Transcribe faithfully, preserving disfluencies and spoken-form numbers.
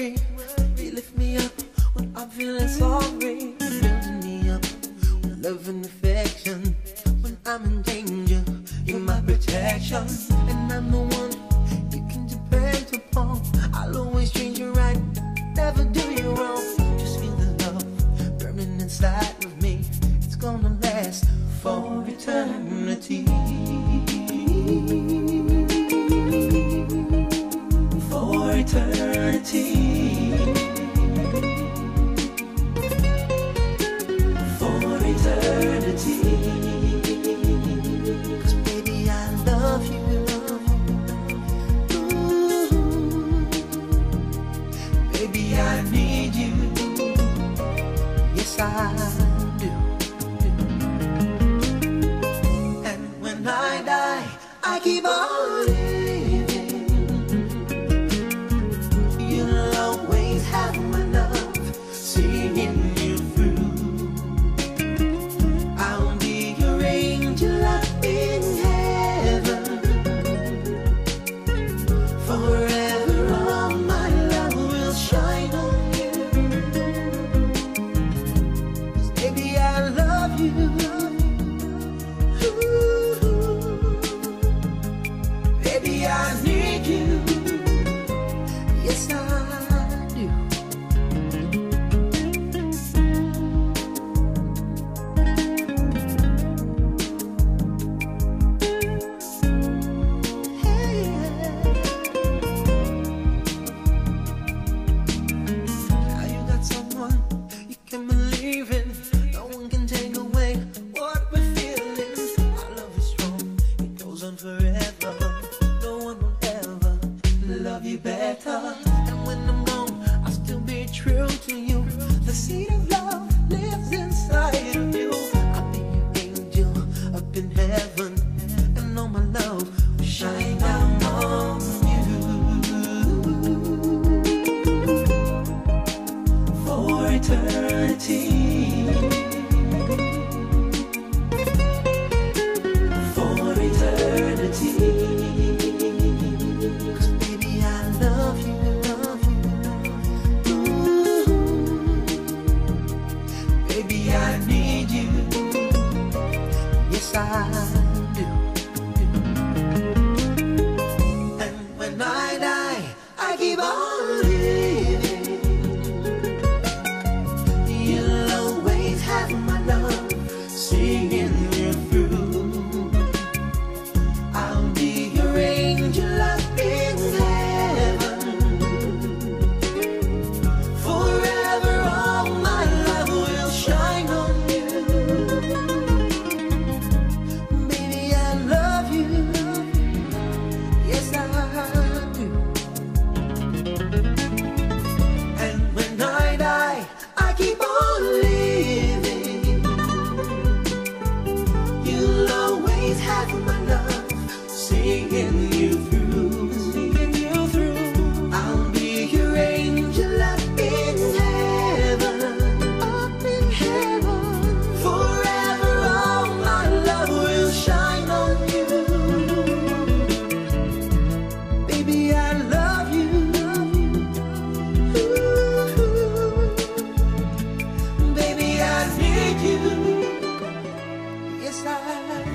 worry. You lift me up when I'm feeling sorry. Building me up with love and affection. When I'm in danger, you're my protection. And I'm the one you can depend upon. I'll always treat you right, never do you wrong. Just feel the love burning inside of me. It's gonna last for eternity. For eternity. For eternity. 'Cause baby, I love you. Ooh. Baby, I need you. Yes, I do. And when I die, I keep on living. You'll always have my love, seeing you through. I'll be your angel up in heaven. Forever all my love will shine on you. 'Cause baby, I love you. Baby, I need you. Yes, I do. Hey, now you got someone you can believe in. No one can take away what we're feeling. Our love is strong, it goes on forever. No one will ever love you better. And when I'm gone, I'll still be true to you. The seed of love lives inside of you. I'll be your angel up in heaven, and all my love will shine down on you. For eternity. For eternity. 'Cause baby, I love you, love you. Ooh. Baby, I need you. Yes, I do. And when I die, I keep on living. You'll always have my love, singing you through. I'll be your angel up in heaven. Forever all my love will shine on you. Baby, I love you. Yes, I do. And when I die, I keep on living. You'll always have my love, singing you through, singing you through. I'll be your angel up in heaven, up in heaven. Forever all my love will shine on you. Baby, I love you. Ooh. Baby, I need you. Yes, I